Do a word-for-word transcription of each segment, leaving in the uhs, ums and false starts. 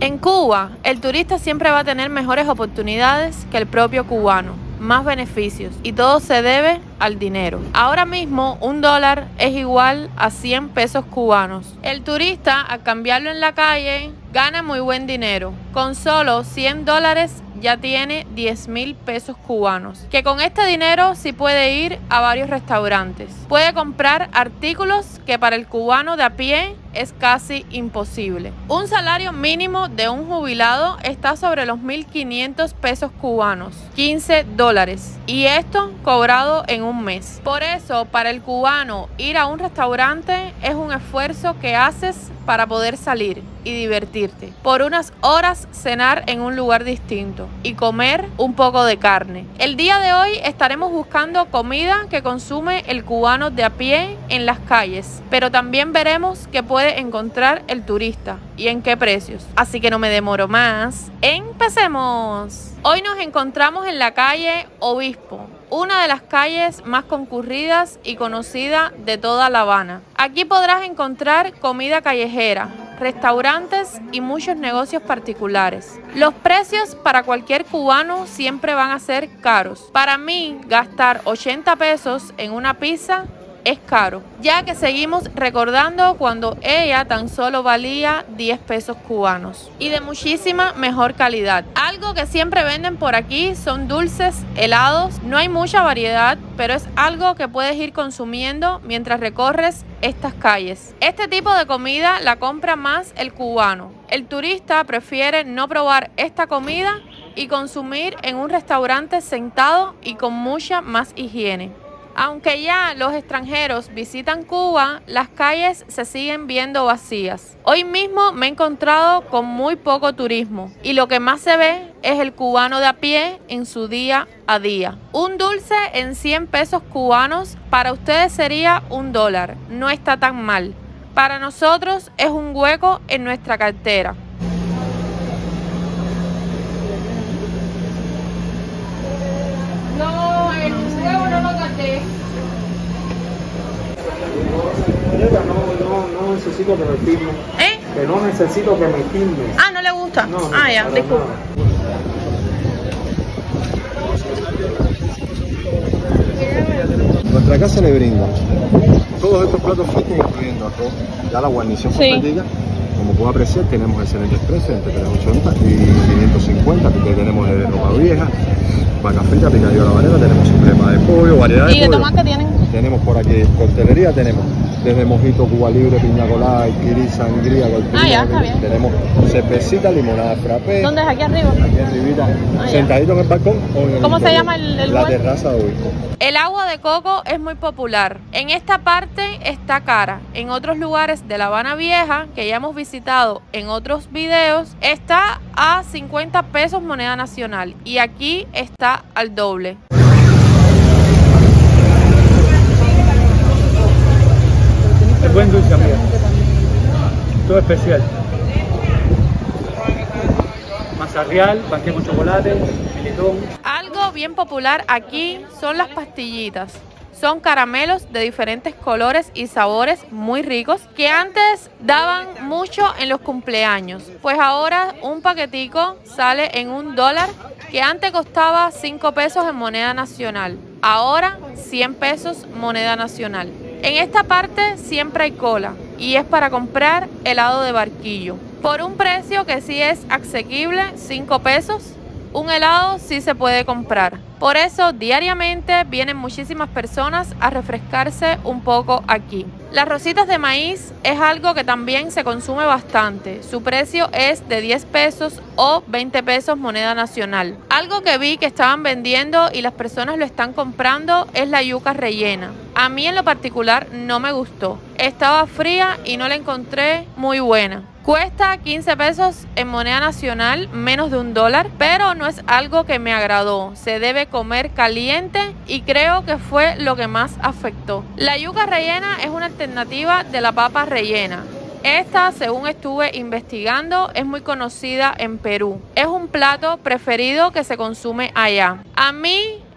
En Cuba, el turista siempre va a tener mejores oportunidades que el propio cubano, más beneficios, y todo se debe al dinero. Ahora mismo un dólar es igual a cien pesos cubanos. El turista, al cambiarlo en la calle, gana muy buen dinero. Con solo cien dólares ya tiene diez mil pesos cubanos, que con este dinero sí puede ir a varios restaurantes. Puede comprar artículos que para el cubano de a pie es casi imposible. Un salario mínimo de un jubilado está sobre los mil quinientos pesos cubanos, quince dólares, y esto cobrado en un mes. Por eso, para el cubano, ir a un restaurante es un esfuerzo que haces para poder salir y divertirte. Por unas horas cenar en un lugar distinto y comer un poco de carne. El día de hoy estaremos buscando comida que consume el cubano de a pie en las calles, pero también veremos qué puede encontrar el turista y en qué precios. Así que no me demoro más. ¡Empecemos! Hoy nos encontramos en la calle Obispo, una de las calles más concurridas y conocida de toda La Habana. Aquí podrás encontrar comida callejera, restaurantes y muchos negocios particulares. Los precios para cualquier cubano siempre van a ser caros. Para mí, gastar ochenta pesos en una pizza es caro, ya que seguimos recordando cuando ella tan solo valía diez pesos cubanos y de muchísima mejor calidad. Algo que siempre venden por aquí son dulces, helados. No hay mucha variedad, pero es algo que puedes ir consumiendo mientras recorres estas calles. Este tipo de comida la compra más el cubano. El turista prefiere no probar esta comida y consumir en un restaurante sentado y con mucha más higiene. Aunque ya los extranjeros visitan Cuba, las calles se siguen viendo vacías. Hoy mismo me he encontrado con muy poco turismo y lo que más se ve es el cubano de a pie en su día a día. Un dulce en cien pesos cubanos para ustedes sería un dólar. No está tan mal. Para nosotros es un hueco en nuestra cartera. No, el huevo no lo gasté. No, no, no necesito que me filmes. ¿Eh? Que no necesito que me filmes. Ah, ¿no le gusta? No, no, ah, ya, disculpa. Nuestra casa le brinda todos estos platos frescos, incluyendo arroz, ya la guarnición Sí. completa. Como puedo apreciar, tenemos excelentes precios, entre trescientos ochenta y quinientos cincuenta, porque tenemos de ropa vieja, vaca frita, picadillo a la habanera, tenemos suprema de pollo, variedad de ¿Y de pollo. tomate tienen? Tenemos por aquí costelería, tenemos desde mojito, Cuba Libre, piña colada, daiquiri, sangría, Ah, ya, está bien. tenemos cervecita, limonada frappé. ¿Dónde es? ¿Aquí arriba? Aquí arribita, Ah, ya. sentadito en el balcón o en el ¿Cómo se interior. llama el- el La lugar? terraza de Obispo. El agua de coco es muy popular. En esta parte está cara. En otros lugares de La Habana Vieja, que ya hemos visitado en otros videos, está a cincuenta pesos moneda nacional. Y aquí está al doble. Es buen dulce, amiga. Todo especial. Masa real, panqueque con chocolate, filetón. Algo bien popular aquí son las pastillitas. Son caramelos de diferentes colores y sabores muy ricos que antes daban mucho en los cumpleaños. Pues ahora un paquetico sale en un dólar que antes costaba cinco pesos en moneda nacional. Ahora cien pesos moneda nacional. En esta parte siempre hay cola y es para comprar helado de barquillo. Por un precio que sí es asequible, cinco pesos, un helado sí se puede comprar. Por eso diariamente vienen muchísimas personas a refrescarse un poco aquí. Las rositas de maíz es algo que también se consume bastante. Su precio es de diez pesos o veinte pesos moneda nacional. Algo que vi que estaban vendiendo y las personas lo están comprando es la yuca rellena. A mí en lo particular no me gustó. Estaba fría y no la encontré muy buena. Cuesta quince pesos en moneda nacional, menos de un dólar, pero no es algo que me agradó. Se debe comer caliente y creo que fue lo que más afectó. La yuca rellena es una alternativa de la papa rellena. Esta, según estuve investigando, es muy conocida en Perú. Es un plato preferido que se consume allá. A mí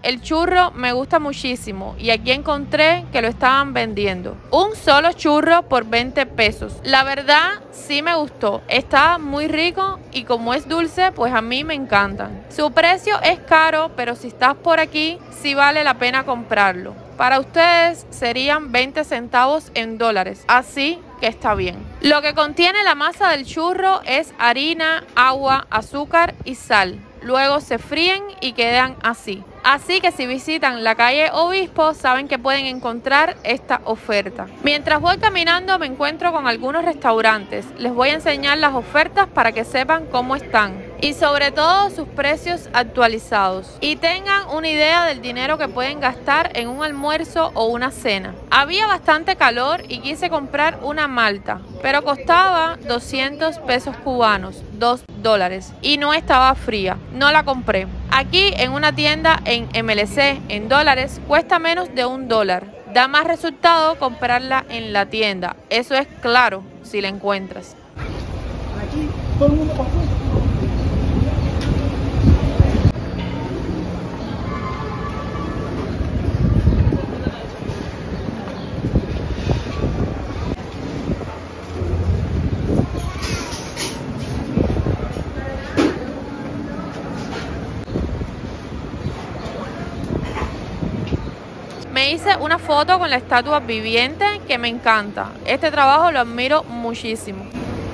el churro me gusta muchísimo y aquí encontré que lo estaban vendiendo. Un solo churro por veinte pesos. La verdad, sí me gustó. Estaba muy rico y como es dulce, pues a mí me encantan. Su precio es caro, pero si estás por aquí, sí vale la pena comprarlo. Para ustedes serían veinte centavos en dólares, así que está bien. Lo que contiene la masa del churro es harina, agua, azúcar y sal. Luego se fríen y quedan así. Así que si visitan la calle Obispo, saben que pueden encontrar esta oferta. Mientras voy caminando me encuentro con algunos restaurantes. Les voy a enseñar las ofertas para que sepan cómo están. Y sobre todo sus precios actualizados. Y tengan una idea del dinero que pueden gastar en un almuerzo o una cena. Había bastante calor y quise comprar una malta, pero costaba doscientos pesos cubanos, dos dólares. Y no estaba fría, no la compré. Aquí en una tienda en M L C en dólares cuesta menos de un dólar. Da más resultado comprarla en la tienda. Eso es claro, si la encuentras. Aquí todo el mundo pasó. Me hice una foto con la estatua viviente que me encanta. Este trabajo lo admiro muchísimo.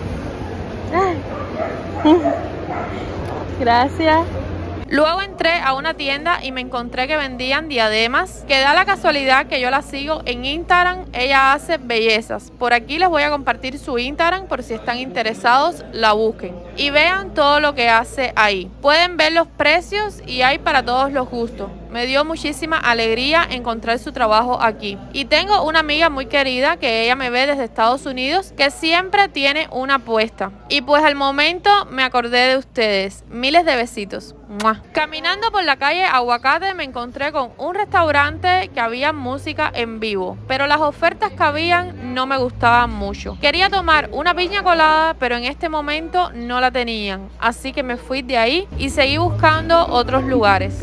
Gracias. Luego entré a una tienda y me encontré que vendían diademas, que da la casualidad que yo la sigo en Instagram. Ella hace bellezas. Por aquí les voy a compartir su Instagram por si están interesados, la busquen. Y vean todo lo que hace ahí. Pueden ver los precios y hay para todos los gustos. Me dio muchísima alegría encontrar su trabajo aquí. Y tengo una amiga muy querida que ella me ve desde Estados Unidos, que siempre tiene una apuesta. Y pues al momento me acordé de ustedes. Miles de besitos. ¡Mua! Caminando por la calle Aguacate me encontré con un restaurante que había música en vivo, pero las ofertas que habían no me gustaban mucho. Quería tomar una piña colada, pero en este momento no la tenían, así que me fui de ahí y seguí buscando otros lugares.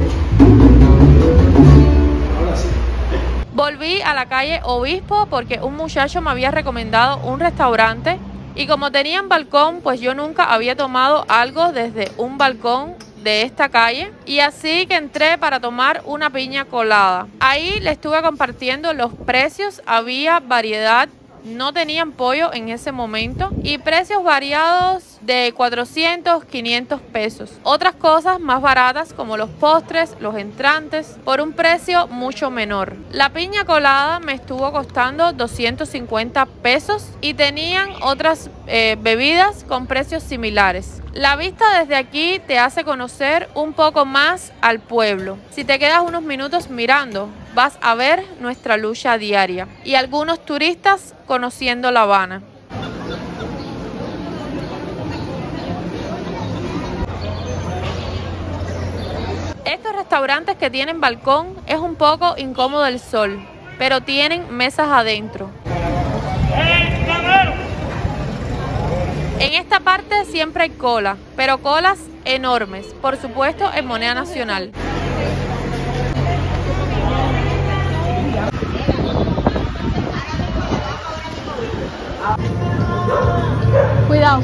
Volví a la calle Obispo porque un muchacho me había recomendado un restaurante y como tenían balcón, pues yo nunca había tomado algo desde un balcón de esta calle y así que entré para tomar una piña colada. Ahí le estuve compartiendo los precios, había variedad, no tenían pollo en ese momento y precios variados de cuatrocientos, quinientos pesos. Otras cosas más baratas como los postres, los entrantes, por un precio mucho menor. La piña colada me estuvo costando doscientos cincuenta pesos y tenían otras eh, bebidas con precios similares. La vista desde aquí te hace conocer un poco más al pueblo. Si te quedas unos minutos mirando, vas a ver nuestra lucha diaria y algunos turistas conociendo La Habana. Estos restaurantes que tienen balcón es un poco incómodo el sol, pero tienen mesas adentro. En esta parte siempre hay cola, pero colas enormes, por supuesto en moneda nacional. Cuidado.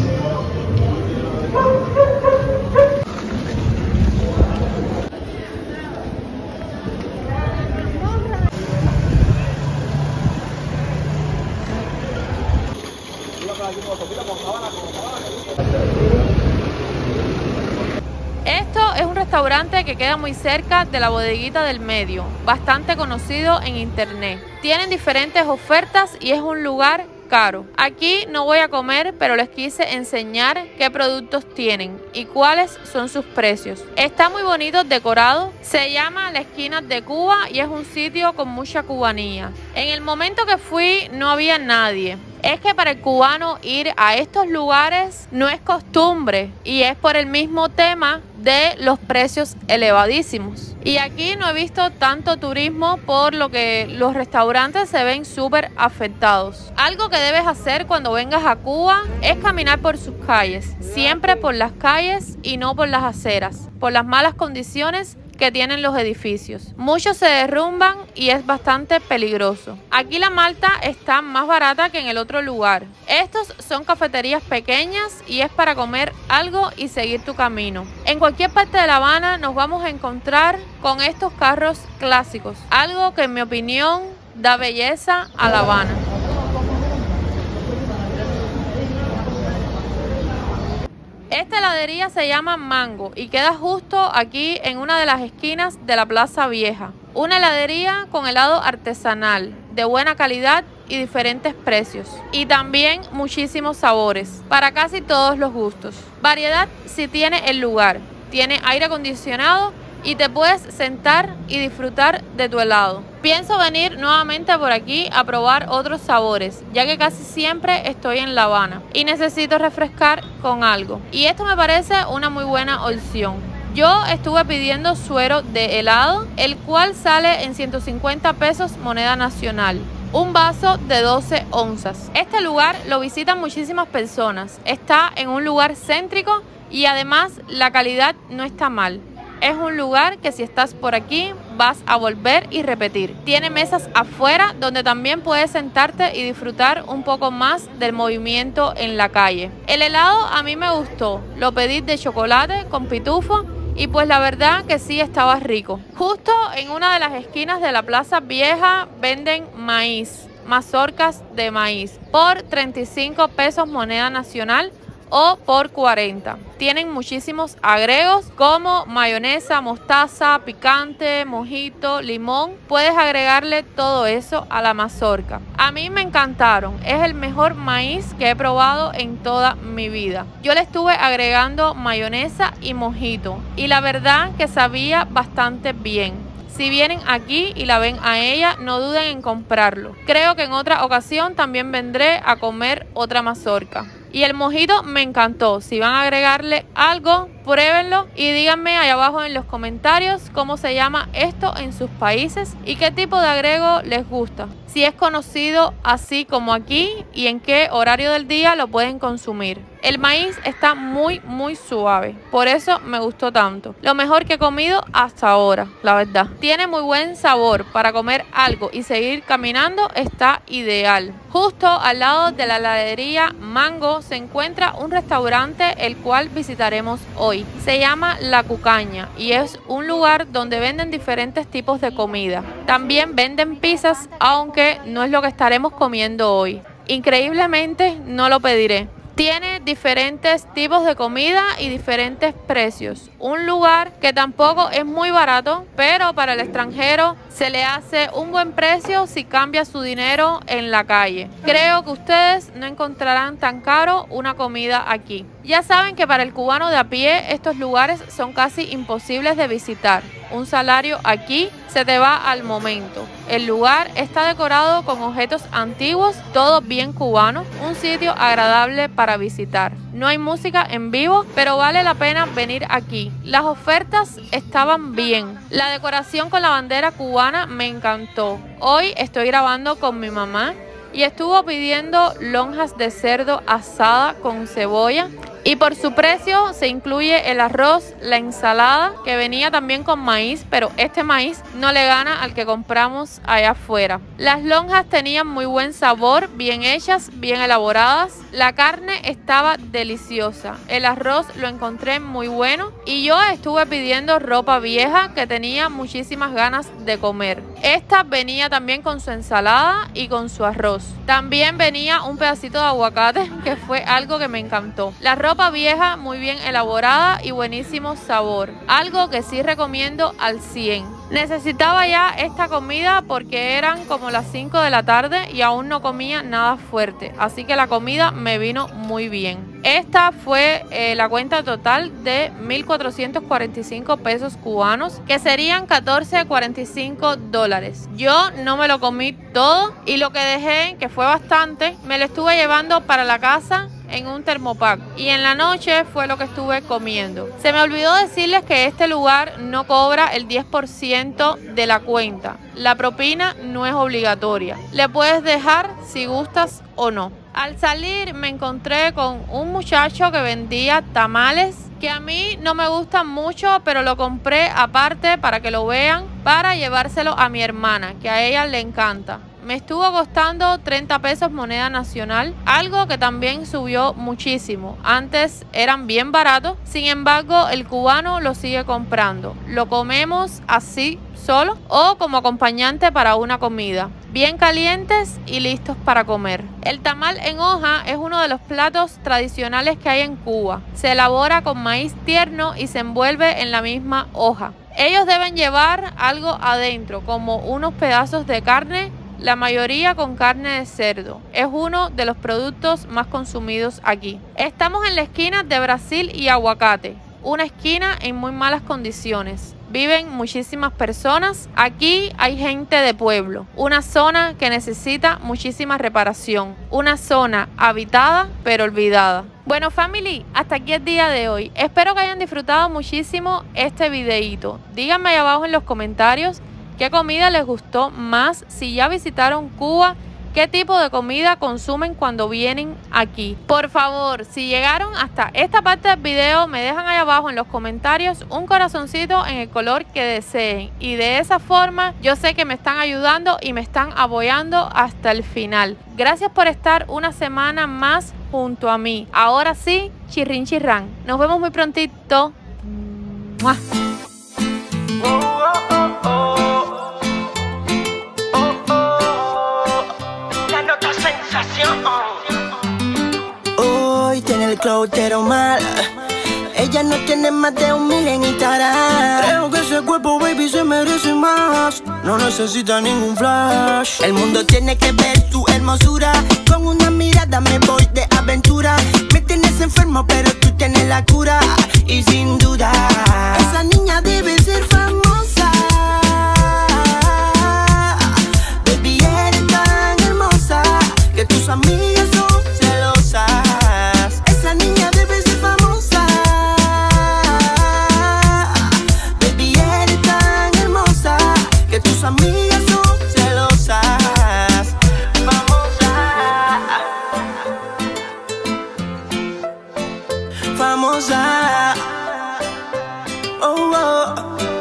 Esto es un restaurante que queda muy cerca de la bodeguita del medio, bastante conocido en internet. Tienen diferentes ofertas y es un lugar caro. Aquí no voy a comer, pero les quise enseñar qué productos tienen y cuáles son sus precios. Está muy bonito decorado, se llama La Esquina de Cuba y es un sitio con mucha cubanía. En el momento que fui no había nadie. Es que para el cubano ir a estos lugares no es costumbre y es por el mismo tema de los precios elevadísimos. Y aquí no he visto tanto turismo, por lo que los restaurantes se ven súper afectados. Algo que debes hacer cuando vengas a Cuba es caminar por sus calles, siempre por las calles y no por las aceras, por las malas condiciones que que tienen los edificios. Muchos se derrumban y es bastante peligroso. Aquí la malta está más barata que en el otro lugar. Estos son cafeterías pequeñas y es para comer algo y seguir tu camino. En cualquier parte de La Habana nos vamos a encontrar con estos carros clásicos, algo que en mi opinión da belleza a La Habana. Esta heladería se llama Mango y queda justo aquí en una de las esquinas de la Plaza Vieja. Una heladería con helado artesanal, de buena calidad y diferentes precios. Y también muchísimos sabores, para casi todos los gustos. Variedad si tiene el lugar. Tiene aire acondicionado y te puedes sentar y disfrutar de tu helado. Pienso venir nuevamente por aquí a probar otros sabores, ya que casi siempre estoy en La Habana y necesito refrescar con algo. Y esto me parece una muy buena opción. Yo estuve pidiendo suero de helado, el cual sale en ciento cincuenta pesos moneda nacional. Un vaso de doce onzas. Este lugar lo visitan muchísimas personas. Está en un lugar céntrico y además la calidad no está mal. Es un lugar que si estás por aquí vas a volver y repetir. Tiene mesas afuera donde también puedes sentarte y disfrutar un poco más del movimiento en la calle. El helado a mí me gustó. Lo pedí de chocolate con pitufo y pues la verdad que sí estaba rico. Justo en una de las esquinas de la Plaza Vieja venden maíz, mazorcas de maíz por treinta y cinco pesos moneda nacional o por cuarenta. Tienen muchísimos agregos como mayonesa, mostaza, picante, mojito, limón. Puedes agregarle todo eso a la mazorca. A mí me encantaron. Es el mejor maíz que he probado en toda mi vida. Yo le estuve agregando mayonesa y mojito y la verdad que sabía bastante bien. Si vienen aquí y la ven a ella, no duden en comprarlo. Creo que en otra ocasión también vendré a comer otra mazorca. Y el mojito me encantó. Si van a agregarle algo, pruébenlo y díganme ahí abajo en los comentarios cómo se llama esto en sus países y qué tipo de agrego les gusta. Si es conocido así como aquí y en qué horario del día lo pueden consumir. El maíz está muy muy suave, por eso me gustó tanto. Lo mejor que he comido hasta ahora, la verdad. Tiene muy buen sabor, para comer algo y seguir caminando está ideal. Justo al lado de la heladería Mango se encuentra un restaurante el cual visitaremos hoy. Se llama La Cucaña y es un lugar donde venden diferentes tipos de comida. También venden pizzas, aunque no es lo que estaremos comiendo hoy. Increíblemente no lo pediré. Tiene diferentes tipos de comida y diferentes precios. Un lugar que tampoco es muy barato, pero para el extranjero se le hace un buen precio si cambia su dinero en la calle. Creo que ustedes no encontrarán tan caro una comida aquí. Ya saben que para el cubano de a pie estos lugares son casi imposibles de visitar. Un salario aquí se te va al momento. El lugar está decorado con objetos antiguos, todo bien cubano, un sitio agradable para visitar. No hay música en vivo, pero vale la pena venir aquí. Las ofertas estaban bien. La decoración con la bandera cubana me encantó. Hoy estoy grabando con mi mamá y estuvo pidiendo lonjas de cerdo asada con cebolla. Y por su precio se incluye el arroz, la ensalada, que venía también con maíz, pero este maíz no le gana al que compramos allá afuera. Las lonjas tenían muy buen sabor, bien hechas, bien elaboradas. La carne estaba deliciosa. El arroz lo encontré muy bueno. Y yo estuve pidiendo ropa vieja que tenía muchísimas ganas de comer. Esta venía también con su ensalada y con su arroz. También venía un pedacito de aguacate, que fue algo que me encantó. La ropa Ropa vieja muy bien elaborada y buenísimo sabor, algo que sí recomiendo al cien. Necesitaba ya esta comida porque eran como las cinco de la tarde y aún no comía nada fuerte, así que la comida me vino muy bien. Esta fue eh, la cuenta total de mil cuatrocientos cuarenta y cinco pesos cubanos, que serían catorce cuarenta y cinco dólares. Yo no me lo comí todo y lo que dejé, que fue bastante, me lo estuve llevando para la casa en un termopack y en la noche fue lo que estuve comiendo. Se me olvidó decirles que este lugar no cobra el diez por ciento de la cuenta. La propina no es obligatoria. Le puedes dejar si gustas o no. Al salir me encontré con un muchacho que vendía tamales que a mí no me gustan mucho, pero lo compré aparte para que lo vean, para llevárselo a mi hermana, que a ella le encanta. Me estuvo costando treinta pesos moneda nacional, algo que también subió muchísimo. Antes eran bien baratos, sin embargo el cubano lo sigue comprando. Lo comemos así solo o como acompañante para una comida, bien calientes y listos para comer. El tamal en hoja es uno de los platos tradicionales que hay en Cuba. Se elabora con maíz tierno y se envuelve en la misma hoja. Ellos deben llevar algo adentro, como unos pedazos de carne, la mayoría con carne de cerdo. Es uno de los productos más consumidos aquí. Estamos en la esquina de Brasil y Aguacate, una esquina en muy malas condiciones. Viven muchísimas personas. Aquí hay gente de pueblo. Una zona que necesita muchísima reparación. Una zona habitada pero olvidada. Bueno, family, hasta aquí el día de hoy. Espero que hayan disfrutado muchísimo este videíto. Díganme ahí abajo en los comentarios qué comida les gustó más, si ya visitaron Cuba, qué tipo de comida consumen cuando vienen aquí. Por favor, si llegaron hasta esta parte del video, me dejan ahí abajo en los comentarios un corazoncito en el color que deseen. Y de esa forma yo sé que me están ayudando y me están apoyando hasta el final. Gracias por estar una semana más junto a mí. Ahora sí, chirrin chirrán. Nos vemos muy prontito. ¡Mua! Hoy tiene el cloutero mal. Ella no tiene más de un mil en Instagram. Creo que ese cuerpo, baby, se merece más. No necesita ningún flash. El mundo tiene que ver tu hermosura. Con una mirada me voy de aventura. Me tienes enfermo, pero tú tienes la cura. Y sin duda, esa niña debe ser famosa. Baby, eres tan hermosa que tus amigas son celosas. Esa niña debe ser famosa. Baby, eres tan hermosa que tus amigas son celosas. Famosa, famosa. Oh, oh.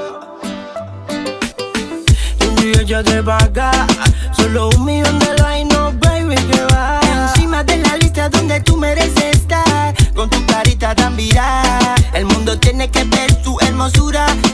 Y un día ya te paga solo un millón de likes, no, baby, que va encima de la lista donde tú mereces estar. Con tu carita tan viral, el mundo tiene que ver tu hermosura.